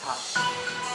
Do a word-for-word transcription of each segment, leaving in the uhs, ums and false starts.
Hot.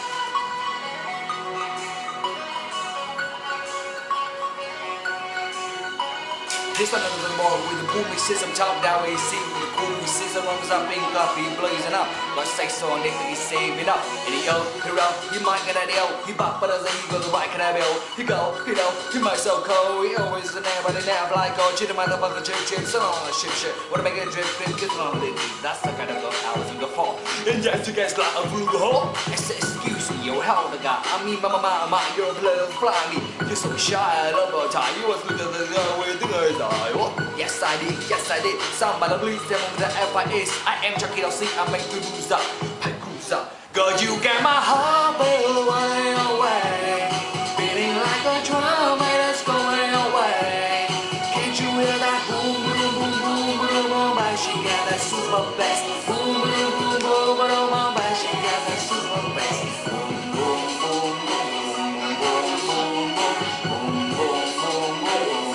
This one is the more with the booming system top down A C with the cool system runs up in coffee blazing up. Got sex on it and he's saving up. And he yo, hero, you might get a deal. He bop but as he goes the right can I bill. He go, you know, he might so cold. He always the name but he never like oh shit motherfucker chip chip so on a ship shit. Wanna make it drip drip get on it. That's the kind of girl I was in the fall. And yes you guys like a blue hole. I said excuse me, yo, how the guy? I mean mama mama, you're a blood fly me. You're so shy, I love your tie. You was looking at the way the guys are. Yes I did, yes I did. Somebody please tell me the F I is. I am Chucky L C, I make you lose up. I cruise up. Girl, you got my heart away, away. Feeling like a drum that's going away. Can't you hear that boom, boom, boom, boom, boom, boom, boom? She got that super bass. Boom, boom, boom, boom, boom, boom, boom. She got that super bass. Boom, boom, boom, boom, boom, boom, boom, boom, boom, boom.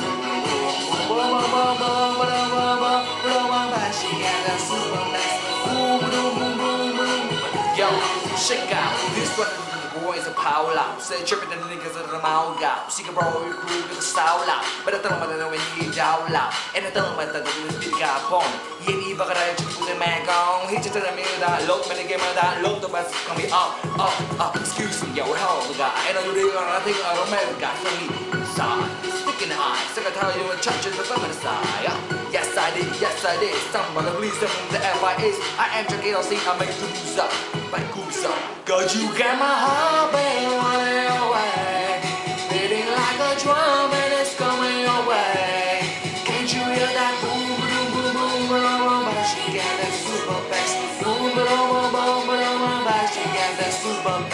Yo, check out this one. The boys are power loud. Say tripping the niggas of the mouth out. She can roll your crew with the style loud. But I tell them that when you down loud. And I tell them that the big guy born. Yeah, you better try to put the man on. He just tell me that look, man, again, that look, the best can be up, up, up. Excuse me, yo, hell, the guy. I know you really want to think I don't matter, guy, for me. Side, stick in the eye. So I tell you in churches, the feminine side. Yes, I did, yes, I did. Somebody please tell me the F I is. I am Chucky L C, I make you lose up. Like who's up? Cause you got my heart away, away. Beating like a drum and it's coming your way. Can't you hear that boom, boom, boom, boom, boom, boom? But she got that super bass. Boom, boom, boom, boom, boom, boom, but she got that super bass.